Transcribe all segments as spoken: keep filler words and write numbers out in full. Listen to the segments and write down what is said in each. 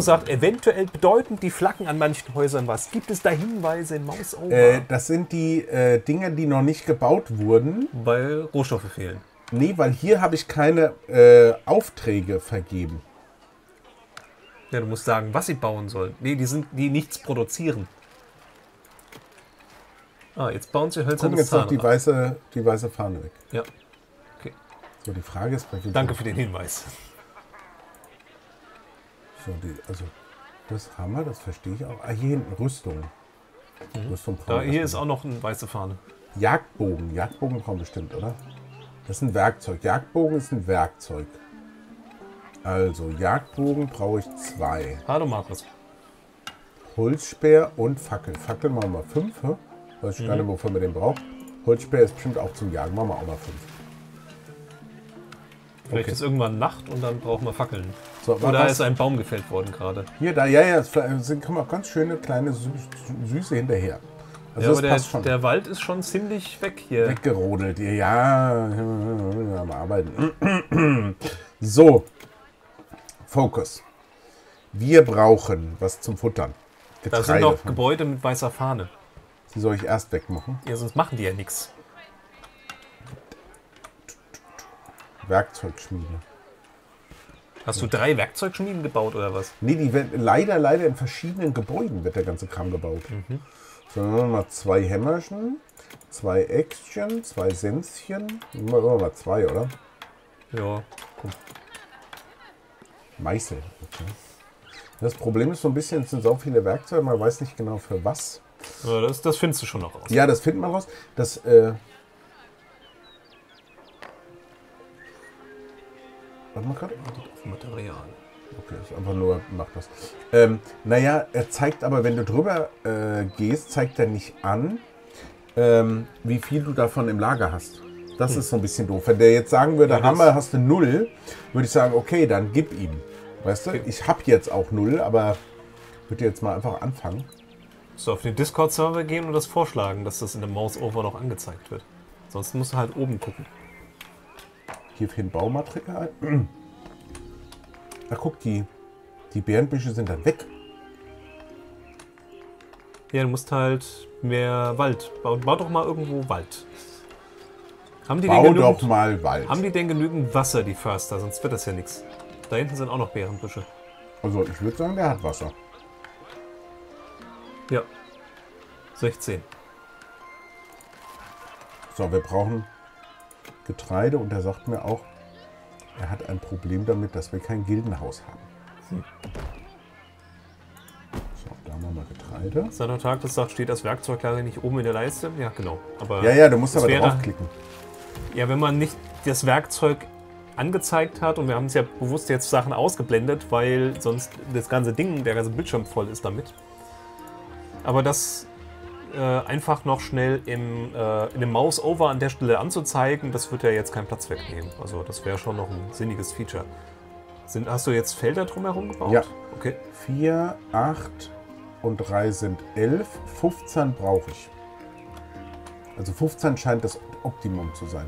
sagt, eventuell bedeuten die Flaggen an manchen Häusern was. Gibt es da Hinweise in Mouse-Over? Äh, das sind die äh, Dinger, die noch nicht gebaut wurden. Weil Rohstoffe fehlen. Nee, weil hier habe ich keine äh, Aufträge vergeben. Ja, du musst sagen, was sie bauen sollen. Nee, die sind, die nichts produzieren. Ah, jetzt bauen sie Gucken hölzerne jetzt noch die Zahnrad. weiße, die weiße Fahne weg. Ja. Okay. So, die Frage ist, bei welchem- Danke für den Hinweis. So, die, also, das haben wir, das verstehe ich auch. Ah, hier hinten Rüstung. Rüstung Da, brauchen wir hier erstmal. ist auch noch eine weiße Fahne. Jagdbogen. Jagdbogen brauchen bestimmt, oder? Das ist ein Werkzeug. Jagdbogen ist ein Werkzeug. Also, Jagdbogen brauche ich zwei. Hallo Markus. Holzspeer und Fackel. Fackel machen wir fünf. Hä? Weiß ich gar nicht, wofür wir den brauchen. Holzspeer ist bestimmt auch zum Jagen. Machen wir auch mal fünf. Vielleicht Okay. ist irgendwann Nacht und dann brauchen wir Fackeln. So, Oder was- ist ein Baum gefällt worden gerade. Hier, da, ja, ja, es sind kommen auch ganz schöne kleine Sü Süße hinterher. Also Ja, das aber der, passt schon. der Wald ist schon ziemlich weg hier. Weggerodelt. Ja, am Arbeiten. So, Fokus. Wir brauchen was zum Futtern. Da sind noch von- Gebäude mit weißer Fahne. Die soll ich erst wegmachen. Ja, sonst machen die ja nichts. Werkzeugschmiede. Hast du drei Werkzeugschmieden gebaut oder was? Nee, die werden leider, leider in verschiedenen Gebäuden wird der ganze Kram gebaut. So, dann machen wir mal zwei Hämmerchen, zwei Äxtchen, zwei Senschen. Machen wir mal zwei, oder? Ja, komm. Meißel. Okay. Das Problem ist so ein bisschen, es sind so viele Werkzeuge, man weiß nicht genau für was. Ja, das, das findest du schon noch raus. Ja, das findet man raus. Das, äh Warte mal gerade. Auf Material. Okay, ist einfach nur, mach das. Ähm, naja, er zeigt aber, wenn du drüber äh, gehst, zeigt er nicht an, ähm, wie viel du davon im Lager hast. Das ist so ein bisschen doof. Wenn der jetzt sagen würde, Ja, das- Hammer, hast du null, würde ich sagen, okay, dann gib ihm. Weißt du, ich habe jetzt auch null, aber würde jetzt mal einfach anfangen. Musst du auf den Discord-Server gehen und das vorschlagen, dass das in der Mouse-Over noch angezeigt wird. Sonst musst du halt oben gucken. Hier fehlen Baumaterial. Ach, guck, die, die Bärenbüsche sind dann weg. Ja, du musst halt mehr Wald. Bau, bau doch mal irgendwo Wald. Haben die, denn Bau genügend, doch mal Wald. haben die denn genügend Wasser, die Förster? Sonst wird das ja nichts. Da hinten sind auch noch Beerenbüsche. Also ich würde sagen, der hat Wasser. Ja. sechzehn. So, wir brauchen Getreide und er sagt mir auch, er hat ein Problem damit, dass wir kein Gildenhaus haben. Hm. So, da machen wir Getreide. Seit Tag das sagt, steht das Werkzeuglager nicht oben in der Leiste? Ja, genau. Aber Ja, ja, du musst das aber wäre- draufklicken. Ja, wenn man nicht das Werkzeug angezeigt hat und wir haben es ja bewusst jetzt Sachen ausgeblendet, weil sonst das ganze Ding, der ganze Bildschirm voll ist damit. Aber das äh, einfach noch schnell im, äh, in dem Mouse-Over an der Stelle anzuzeigen, das wird ja jetzt keinen Platz wegnehmen. Also das wäre schon noch ein sinniges Feature. Sind, hast du jetzt Felder drumherum gebaut? Ja. Okay. vier, acht und drei sind elf. fünfzehn brauche ich. Also fünfzehn scheint das Optimum zu sein.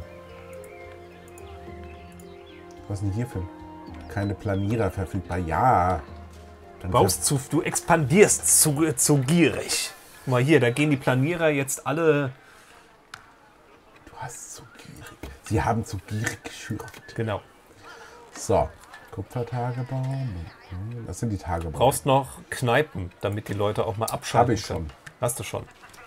Was ist denn hier für ein? Keine Planierer verfügbar. Ja. Dann Baust zu, du expandierst zu, zu gierig. Guck mal hier, da gehen die Planierer jetzt alle. Du hast zu gierig. Sie haben zu gierig geschürft. Genau. So. Kupfertagebau. Das sind die Tagebau. Brauchst noch Kneipen, damit die Leute auch mal abschalten Hab ich können. schon. Hast du schon.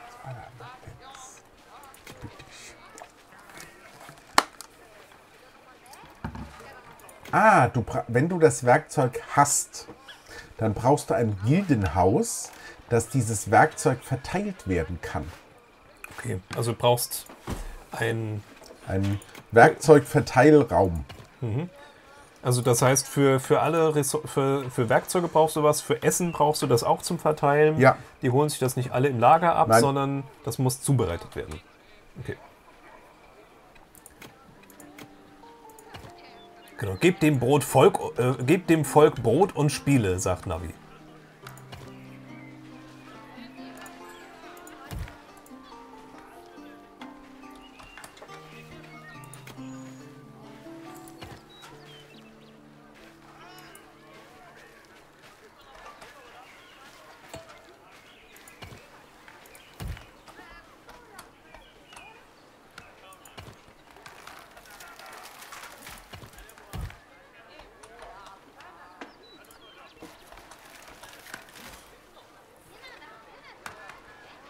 Ah, du, bra- wenn du das Werkzeug hast, dann brauchst du ein Gildenhaus, dass dieses Werkzeug verteilt werden kann. Okay. Also du brauchst ein. Ein Werkzeugverteilraum. Also das heißt, für, für alle Ressour- für, für Werkzeuge brauchst du was, für Essen brauchst du das auch zum Verteilen. Ja. Die holen sich das nicht alle im Lager ab, Nein. sondern das muss zubereitet werden. Okay. Genau, gebt dem Brot Volk, äh, gebt dem Volk Brot und Spiele, sagt Navi.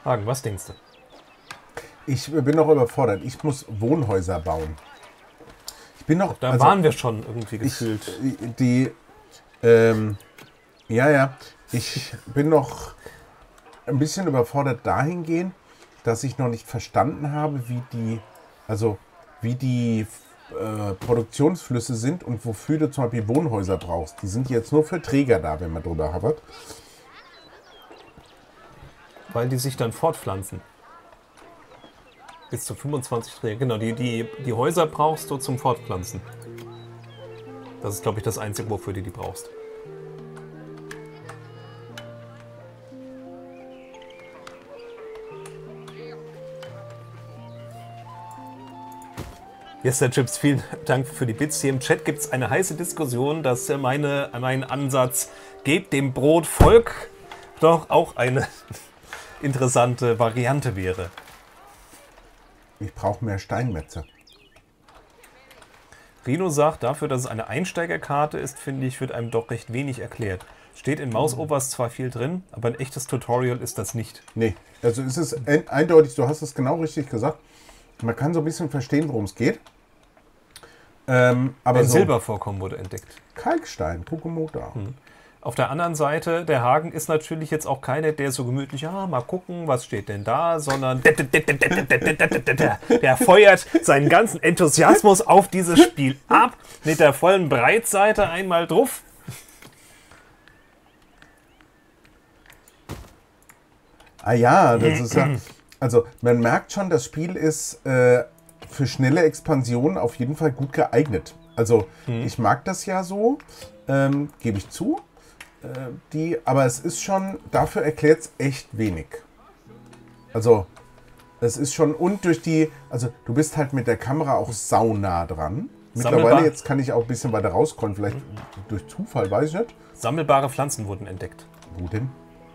Hagen, was denkst du? Ich bin noch überfordert. Ich muss Wohnhäuser bauen. Ich bin noch... Da also, waren wir schon irgendwie gefühlt. Ich, die... Ähm, ja, ja. Ich bin noch ein bisschen überfordert dahingehend, dass ich noch nicht verstanden habe, wie die... Also, wie die... Äh, Produktionsflüsse sind und wofür du zum Beispiel Wohnhäuser brauchst. Die sind jetzt nur für Träger da, wenn man drüber habert. Weil die sich dann fortpflanzen. Bis zu fünfundzwanzig Träger. Genau, die, die, die Häuser brauchst du zum Fortpflanzen. Das ist, glaube ich, das Einzige, wofür du die brauchst. Yes, Herr Chips, vielen Dank für die Bits. Hier im Chat gibt es eine heiße Diskussion, dass meine, mein Ansatz, gebt dem Brot Volk, doch auch eine interessante Variante wäre. Ich brauche mehr Steinmetze. Rino sagt, dafür, dass es eine Einsteigerkarte ist, finde ich, wird einem doch recht wenig erklärt. Steht in Mouse-Overs zwar viel drin, aber ein echtes Tutorial ist das nicht. Nee, also es ist eindeutig, du hast es genau richtig gesagt. Man kann so ein bisschen verstehen, worum es geht. Ähm, aber Ein so Silbervorkommen wurde entdeckt. Kalkstein, Kokomoda. Hm. Auf der anderen Seite, der Hagen ist natürlich jetzt auch keiner, der so gemütlich, ja, mal gucken, was steht denn da, sondern der feuert seinen ganzen Enthusiasmus auf dieses Spiel ab, mit der vollen Breitseite einmal drauf. Ah ja, das ist ja... Also man merkt schon, das Spiel ist äh, für schnelle Expansionen auf jeden Fall gut geeignet. Also hm. ich mag das ja so, ähm, gebe ich zu. Äh, die, aber es ist schon, dafür erklärt es echt wenig. Also es ist schon, und durch die, also du bist halt mit der Kamera auch saunah dran. Mittlerweile, Sammelbar. Jetzt kann ich auch ein bisschen weiter rauskommen, vielleicht hm. durch Zufall, weiß ich nicht. Sammelbare Pflanzen wurden entdeckt. Wo denn?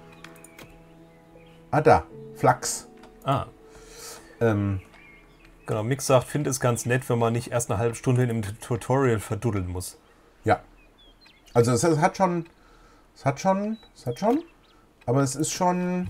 Ah, da. Flachs. Ah. Ähm, genau, Mix sagt, finde es ganz nett, wenn man nicht erst eine halbe Stunde in einem Tutorial verduddeln muss. Ja. Also es, es hat schon, es hat schon, es hat schon, aber es ist schon...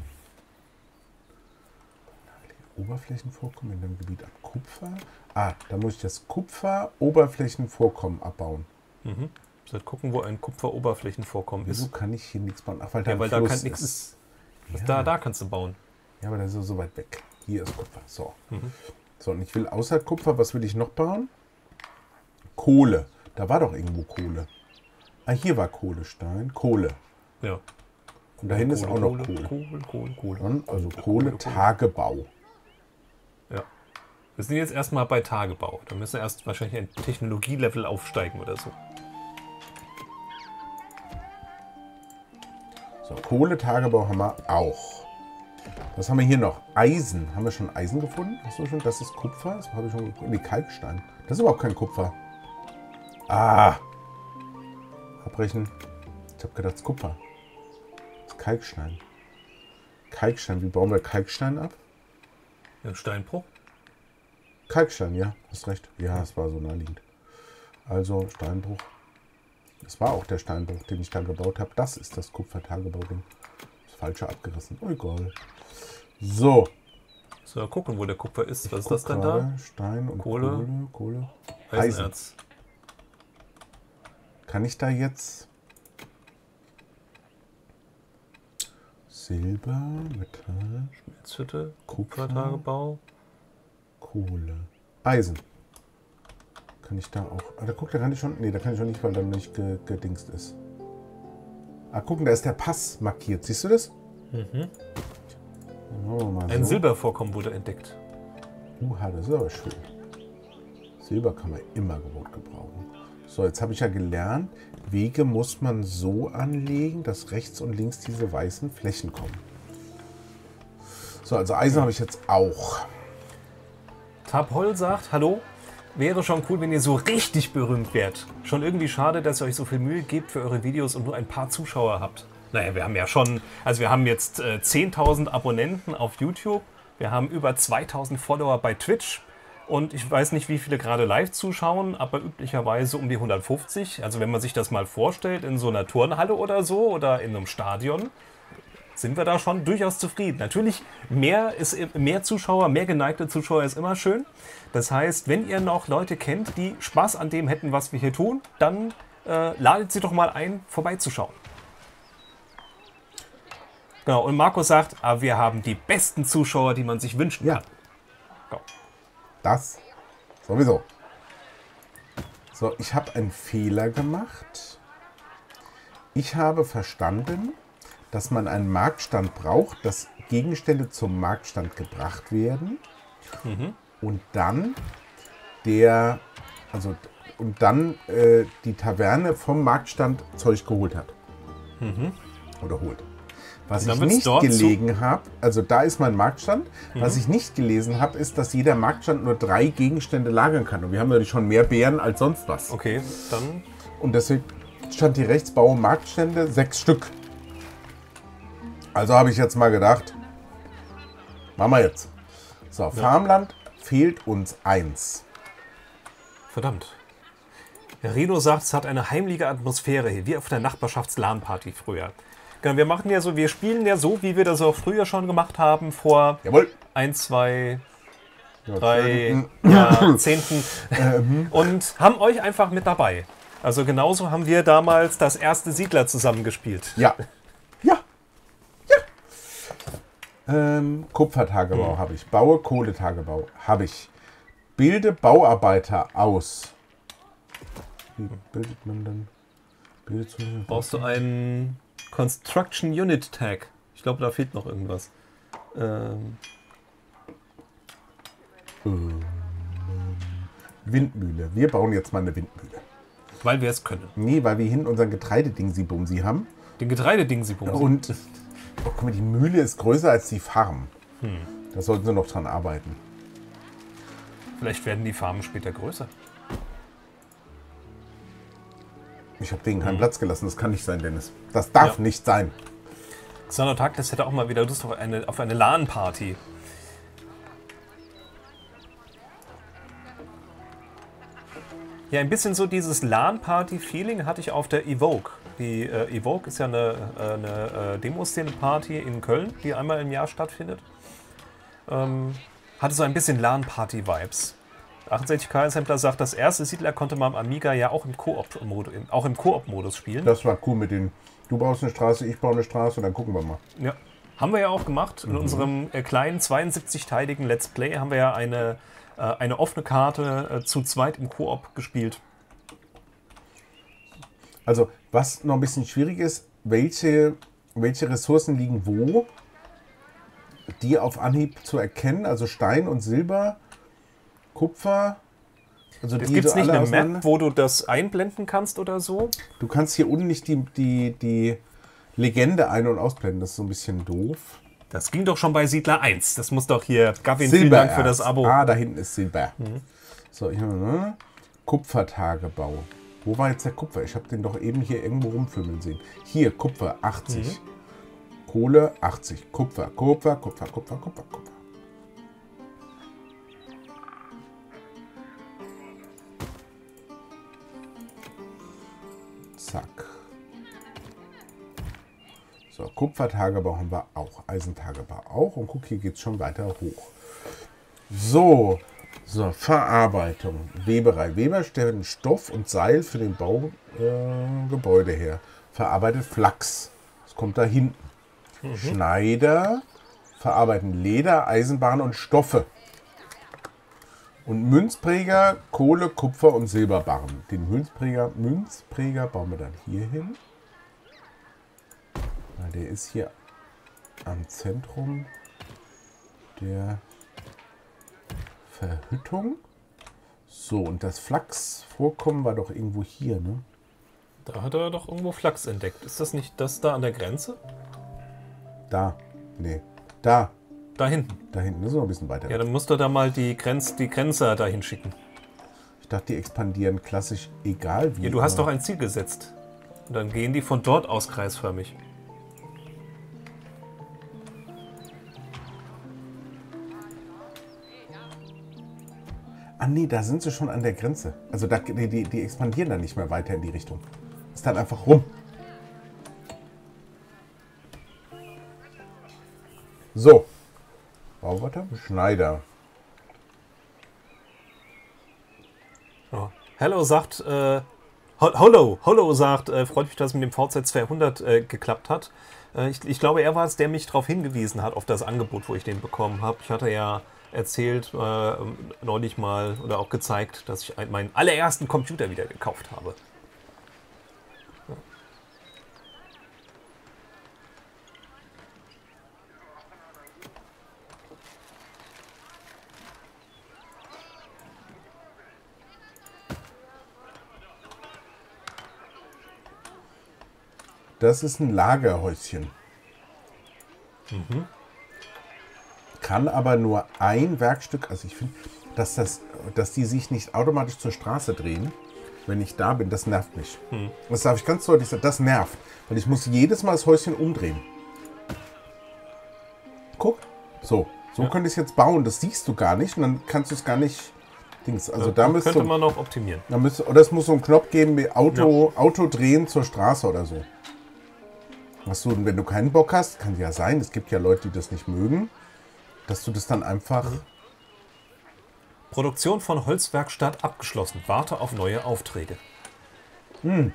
Oberflächenvorkommen in dem Gebiet ab Kupfer. Ah, da muss ich das Kupfer-Oberflächenvorkommen abbauen. Mhm. Ich soll gucken, wo ein Kupfer-Oberflächenvorkommen ist. Wieso kann ich hier nichts bauen? Ach, weil da ja, weil da Fluss nichts ist. ist. Ja. Da, da kannst du bauen. Ja, aber das ist so weit weg. Hier ist Kupfer. So. Mhm. So, und ich will außer Kupfer, was will ich noch bauen? Kohle. Da war doch irgendwo Kohle. Ah, hier war Kohlestein. Kohle. Ja. Und da hinten ist auch noch Kohle. Kohle, Kohle, Kohle. Und also Kohle-Tagebau. Ja. Wir sind jetzt erstmal bei Tagebau. Da müssen wir erst wahrscheinlich ein Technologielevel aufsteigen oder so. So, Kohle-Tagebau haben wir auch. Was haben wir hier noch? Eisen. Haben wir schon Eisen gefunden? Hast du schon? Das ist Kupfer. Das habe ich schon gefunden. Nee, Kalkstein. Das ist überhaupt kein Kupfer. Ah. Abbrechen. Ich habe gedacht, das ist Kupfer. Das ist Kalkstein. Kalkstein. Wie bauen wir Kalkstein ab? Ja, Steinbruch. Kalkstein, ja. Hast recht. Ja, es war so naheliegend. Also Steinbruch. Das war auch der Steinbruch, den ich da gebaut habe. Das ist das Kupfer-Tagebau-Ding. Das Falsche abgerissen. Oh, egal. So. So, gucken, wo der Kupfer ist. Was Ich ist das denn da? Stein und Kohle. Kohle. Kohle. Eisenerz. Kann ich da jetzt Silber, Metall, Schmelzhütte, Kupfer, Kupfertagebau. Kohle, Eisen. Kann ich da auch... Ah, da guck, da kann ich schon... Nee, da kann ich schon nicht, weil da nicht ge, gedingst ist. Ah, gucken, da ist der Pass markiert. Siehst du das? Mhm. Oh, mal Ein so. Silbervorkommen wurde entdeckt. Uha, das ist aber schön. Silber kann man immer gut gebrauchen. So, jetzt habe ich ja gelernt, Wege muss man so anlegen, dass rechts und links diese weißen Flächen kommen. So, also Eisen habe ich jetzt auch. Tabhol sagt, hallo, wäre schon cool, wenn ihr so richtig berühmt wärt. Schon irgendwie schade, dass ihr euch so viel Mühe gebt für eure Videos und nur ein paar Zuschauer habt. Naja, wir haben ja schon, also wir haben jetzt äh, zehntausend Abonnenten auf YouTube, wir haben über zweitausend Follower bei Twitch und ich weiß nicht, wie viele gerade live zuschauen, aber üblicherweise um die hundertfünfzig. Also wenn man sich das mal vorstellt, in so einer Turnhalle oder so oder in einem Stadion, sind wir da schon durchaus zufrieden. Natürlich, mehr, ist, mehr Zuschauer, mehr geneigte Zuschauer ist immer schön. Das heißt, wenn ihr noch Leute kennt, die Spaß an dem hätten, was wir hier tun, dann äh, ladet sie doch mal ein, vorbeizuschauen. Genau, und Markus sagt, ah, wir haben die besten Zuschauer, die man sich wünschen Ja. kann. Go. Das sowieso. So, ich habe einen Fehler gemacht. Ich habe verstanden, dass man einen Marktstand braucht, dass Gegenstände zum Marktstand gebracht werden Mhm. und dann der, also und dann äh, die Taverne vom Marktstand Zeug geholt hat. Mhm. Oder holt. Was Und dann ich wird's nicht dort gelegen habe, also da ist mein Marktstand. Was ich nicht gelesen habe, ist, dass jeder Marktstand nur drei Gegenstände lagern kann. Und wir haben natürlich schon mehr Beeren als sonst was. Okay, dann Und deswegen stand hier rechts, baue Marktstände, sechs Stück. Also habe ich jetzt mal gedacht, machen wir jetzt. So, Farmland fehlt uns eins. verdammt. Der Reno sagt, es hat eine heimliche Atmosphäre hier, wie auf der Nachbarschafts-LAN-Party früher. Genau, wir machen ja so, wir spielen ja so, wie wir das auch früher schon gemacht haben, vor Jawohl. ein, zwei, Ja, drei Jahrzehnten und haben euch einfach mit dabei. Also genauso haben wir damals das erste Siedler zusammengespielt. Ja. Ja. Ja. Ähm, Kupfertagebau Hm. habe ich. Baue Kohletagebau habe ich. Bilde Bauarbeiter aus. Wie bildet man dann? Bildet so Brauchst du einen Construction Unit Tag? Ich glaube, da fehlt noch irgendwas. Ähm, Windmühle. Wir bauen jetzt mal eine Windmühle. weil wir es können. Nee, weil wir hinten unseren Getreidedingsi-Bumsi haben. Den Getreidedingsi-Bumsi. Und oh, guck mal, die Mühle ist größer als die Farm. Da sollten sie noch dran arbeiten. Vielleicht werden die Farmen später größer. Ich habe denen keinen Platz gelassen. Das kann nicht sein, Dennis. Das darf Ja. nicht sein. Xander Tag, das hätte auch mal wieder Lust auf eine, auf eine LAN-Party. Ja, ein bisschen so dieses LAN-Party-Feeling hatte ich auf der Evoke. Die äh, Evoke ist ja eine, äh, eine äh, Demoszene-Party in Köln, die einmal im Jahr stattfindet. Ähm, hatte so ein bisschen LAN-Party-Vibes. achtundsechzig K-Sampler sagt, das erste Siedler konnte man am Amiga ja auch im Koop-Modus auch im Koop-Modus spielen. Das war cool mit den. Du baust eine Straße, ich baue eine Straße, dann gucken wir mal. Ja, haben wir ja auch gemacht. In unserem äh, kleinen zweiundsiebzig-teiligen Let's Play haben wir ja eine, äh, eine offene Karte äh, zu zweit im Koop gespielt. Also, was noch ein bisschen schwierig ist, welche, welche Ressourcen liegen wo, die auf Anhieb zu erkennen, also Stein und Silber, Kupfer. Also Es die gibt so nicht alle eine auseinander- Map, wo du das einblenden kannst oder so. Du kannst hier unten nicht die, die, die Legende ein- und ausblenden, das ist so ein bisschen doof. Das ging doch schon bei Siedler eins. Das muss doch hier. Gavin, vielen Dank für das Abo. Ah, da hinten ist Silber. So, hier haben wir ne? Kupfertagebau. Wo war jetzt der Kupfer? Ich habe den doch eben hier irgendwo rumfümmeln sehen. Hier, Kupfer, achtzig. Kohle, achtzig. Kupfer, Kupfer, Kupfer, Kupfer, Kupfer, Kupfer. Zack. So, Kupfertagebau haben wir auch. Eisentagebau auch. Und guck, hier geht es schon weiter hoch. So, so, Verarbeitung. Weberei. Weber stellen Stoff und Seil für den Bau äh, Gebäude her. Verarbeitet Flachs. Das kommt da hinten. Schneider verarbeiten Leder, Eisenbahn und Stoffe. Und Münzpräger, Kohle, Kupfer und Silberbarren. Den Münzpräger, Münzpräger bauen wir dann hier hin. Weil der ist hier am Zentrum der Verhüttung. So, und das Flachsvorkommen war doch irgendwo hier, ne? Da hat er doch irgendwo Flachs entdeckt. Ist das nicht das da an der Grenze? Da. Nee. Da. Da hinten. Da hinten. Das ist noch ein bisschen weiter. Ja, dann musst du da mal die, Grenz, die Grenzer dahin schicken. Ich dachte, die expandieren klassisch egal wie. Ja, du hast aber- doch ein Ziel gesetzt. Und dann gehen die von dort aus kreisförmig. Ah nee, da sind sie schon an der Grenze. Also da, die, die, die expandieren dann nicht mehr weiter in die Richtung. Ist dann einfach rum. So. Bauwärter, Schneider. Ja. Hello sagt, äh, Hollow, Hollow sagt, äh, freut mich, dass es mit dem V Z zweihundert äh, geklappt hat. Äh, ich, ich glaube, er war es, der mich darauf hingewiesen hat, auf das Angebot, wo ich den bekommen habe. Ich hatte ja erzählt, äh, neulich mal oder auch gezeigt, dass ich meinen allerersten Computer wieder gekauft habe. Ja. Das ist ein Lagerhäuschen. Mhm. Kann aber nur ein Werkstück, also ich finde, dass, das, dass die sich nicht automatisch zur Straße drehen, wenn ich da bin, das nervt mich. Hm. Das darf ich ganz deutlich sagen, das nervt. Weil ich muss jedes Mal das Häuschen umdrehen. Guck, so. So ja. Könnte ich es jetzt bauen, das siehst du gar nicht und dann kannst du es gar nicht... Dings. Also ja, da müsste könnte man noch optimieren. Da müsste, oder es muss so einen Knopf geben wie Auto, ja. Auto drehen zur Straße oder so. Was du, wenn du keinen Bock hast, kann ja sein, es gibt ja Leute, die das nicht mögen, dass du das dann einfach... Mhm. Produktion von Holzwerkstatt abgeschlossen. Warte auf neue Aufträge. Hm.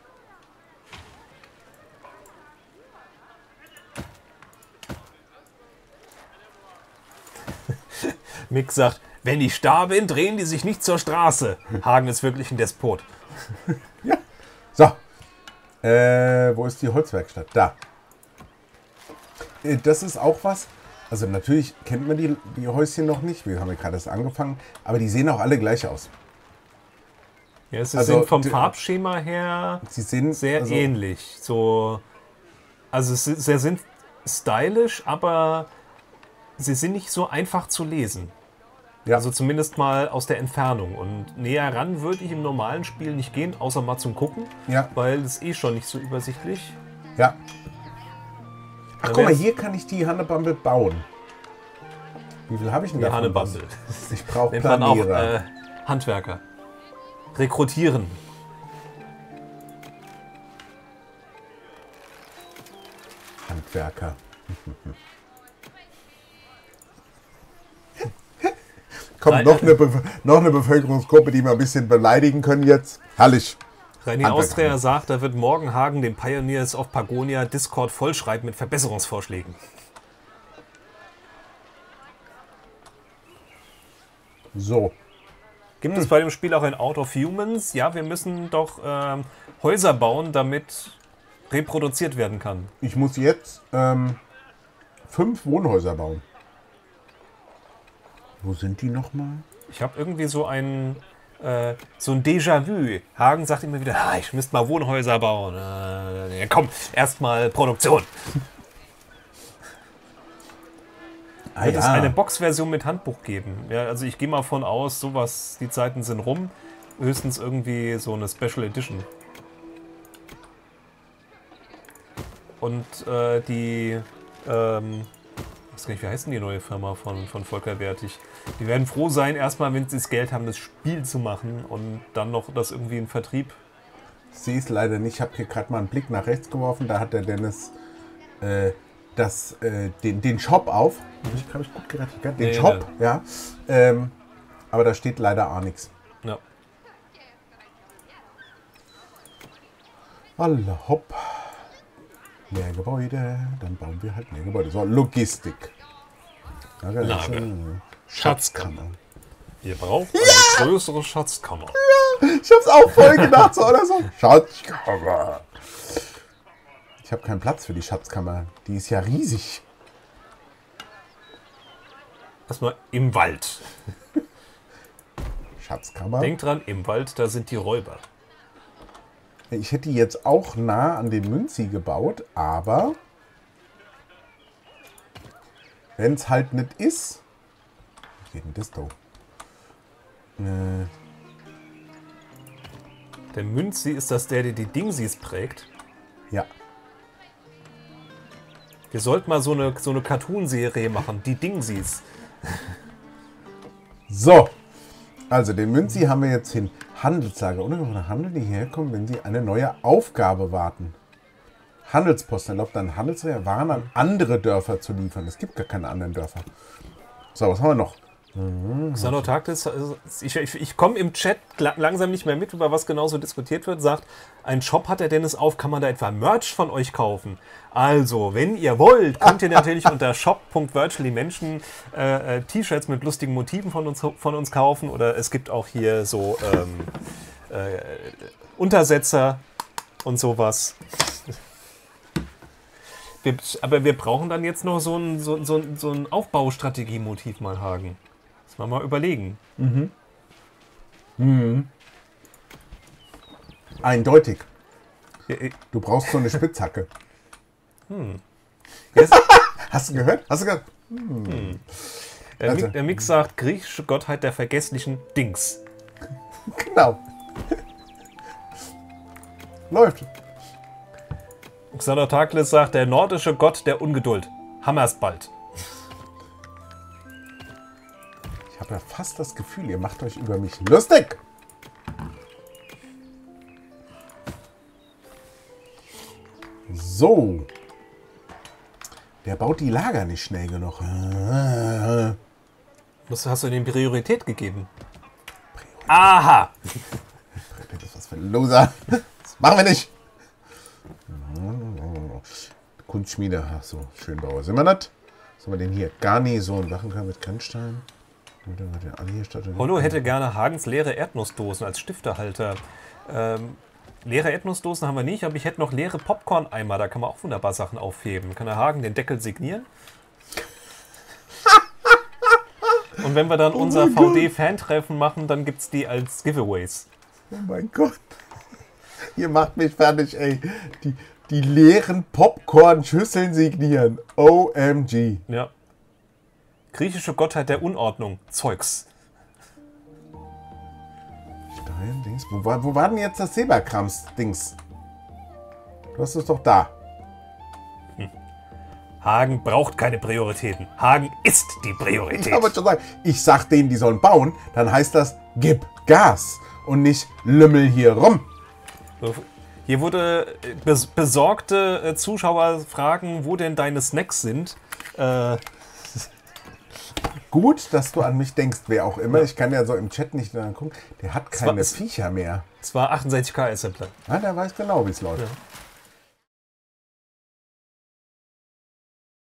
Mick sagt, wenn ich da bin, drehen die sich nicht zur Straße. Hagen ist wirklich ein Despot. Ja. So. Äh, wo ist die Holzwerkstatt? Da. Äh, das ist auch was. Also natürlich kennt man die, die Häuschen noch nicht. Wir haben ja gerade erst angefangen. Aber die sehen auch alle gleich aus. Ja, sie also, sind vom die, Farbschema her sie sind, sehr also, ähnlich. So, also sie, sie sind stylisch, aber sie sind nicht so einfach zu lesen. Ja. Also zumindest mal aus der Entfernung. Und näher ran würde ich im normalen Spiel nicht gehen, außer mal zum Gucken. Ja. Weil es eh schon nicht so übersichtlich. Ja. Ach, da guck mal, hier kann ich die Hannebumble bauen. Wie viel habe ich denn die davon? Hannebumble. Ich brauche Planierer. Auch, äh, Handwerker. Rekrutieren. Handwerker. Kommt noch eine, noch eine Bevölkerungsgruppe, die wir ein bisschen beleidigen können jetzt. Herrlich. René Austria sagt, da wird morgen Hagen den Pioneers of Pagonia Discord vollschreiben mit Verbesserungsvorschlägen. So. Gibt hm. es bei dem Spiel auch ein Out of Humans? Ja, wir müssen doch ähm, Häuser bauen, damit reproduziert werden kann. Ich muss jetzt ähm, fünf Wohnhäuser bauen. Wo sind die nochmal? Ich habe irgendwie so ein, äh, so ein Déjà-vu. Hagen sagt immer wieder, ah, ich müsste mal Wohnhäuser bauen. Äh, ja, komm, erstmal Produktion. Ah, Wird ja. es eine Box-Version mit Handbuch geben? Ja, also ich gehe mal von aus, sowas, die Zeiten sind rum. Höchstens irgendwie so eine Special Edition. Und äh, die... Ähm, Ich weiß gar nicht, wie heißt denn die neue Firma von, von Volker Wertig? Die werden froh sein, erstmal, wenn sie das Geld haben, das Spiel zu machen und dann noch das irgendwie in Vertrieb. Ich sehe es leider nicht. Ich habe hier gerade mal einen Blick nach rechts geworfen. Da hat der Dennis äh, das, äh, den, den Shop auf. Ich habe ich gut gerettet, gell? Den nee, Shop, nee. ja. Ähm, aber da steht leider auch nichts. Ja. Alla hopp. Mehr Gebäude, dann bauen wir halt mehr Gebäude. So, Logistik. Lager. Lager. Schatzkammer. Ihr braucht eine ja! größere Schatzkammer. Ja, ich hab's auch voll gedacht, so oder so. Schatzkammer. Ich habe keinen Platz für die Schatzkammer. Die ist ja riesig. Erstmal im Wald. Schatzkammer. Denkt dran, im Wald, da sind die Räuber. Ich hätte die jetzt auch nah an den Münzi gebaut, aber wenn es halt nicht ist... Wie geht denn das da? Äh. Der Münzi, ist das der, der die Dingsies prägt? Ja. Wir sollten mal so eine, so eine Cartoon-Serie machen, die Dingsies. So, also den Münzi haben wir jetzt hin. Handelslager. Unerhörte Handel, die herkommen, wenn sie eine neue Aufgabe warten. Handelsposten erlaubt dann Handelsreeder Waren an andere Dörfer zu liefern. Es gibt gar keine anderen Dörfer. So, was haben wir noch? Xanotactis, ich, ich, ich komme im Chat langsam nicht mehr mit, über was genau so diskutiert wird. Sagt, ein Shop hat der Dennis auf, kann man da etwa Merch von euch kaufen? Also, wenn ihr wollt, könnt ihr natürlich unter shop punkt virtuallymenschen äh, äh, T-Shirts mit lustigen Motiven von uns, von uns kaufen. Oder es gibt auch hier so ähm, äh, Untersetzer und sowas. Wir, aber wir brauchen dann jetzt noch so ein, so, so, so ein Aufbaustrategie-Motiv mal, Hagen. Müssen wir mal überlegen. Mhm. Mhm. Eindeutig. Du brauchst so eine Spitzhacke. Hm. Hast du gehört? Hast du gehört? Hm. Hm. Der, Also. Mick, der Mick sagt, griechische Gottheit der vergesslichen Dings. Genau. Läuft. Xanotactis sagt, der nordische Gott der Ungeduld. Hammer's bald. Ich habe ja fast das Gefühl, ihr macht euch über mich lustig. So. Der baut die Lager nicht schnell genug. Was hast du dem Priorität gegeben? Priorität. Aha! Das ist was für ein Loser. Das machen wir nicht. Kunstschmiede, ach so, Schönbauer. Sind wir das? Was haben wir denn hier? Garnison, Wachenkammer mit Grenzstein. Hollow hätte gerne Hagens leere Erdnussdosen als Stifterhalter. Ähm, leere Erdnussdosen haben wir nicht, aber ich hätte noch leere Popcorn-Eimer. Da kann man auch wunderbar Sachen aufheben. Kann der Hagen den Deckel signieren? Und wenn wir dann Oh unser mein V D-Fan-Treffen machen, dann gibt es die als Giveaways. Oh mein Gott. Ihr macht mich fertig, ey. Die, die leeren Popcorn-Schüsseln signieren. O M G. Ja. Griechische Gottheit der Unordnung. Zeugs. Stein, Dings. Wo war, wo war denn jetzt das Silberkrams-Dings? Du hast es doch da. Hm. Hagen braucht keine Prioritäten. Hagen ist die Priorität. Ich wollte schon sagen, ich sag denen, die sollen bauen, dann heißt das, gib Gas und nicht lümmel hier rum. Hier wurde bes besorgte Zuschauer fragen, wo denn deine Snacks sind. Äh, Gut, dass du an mich denkst, wer auch immer. Ich kann ja so im Chat nicht gucken. Der hat keine war, Viecher mehr. Es war achtundsechzig K S-Plan. Ah, der weiß genau, wie es läuft. Ja.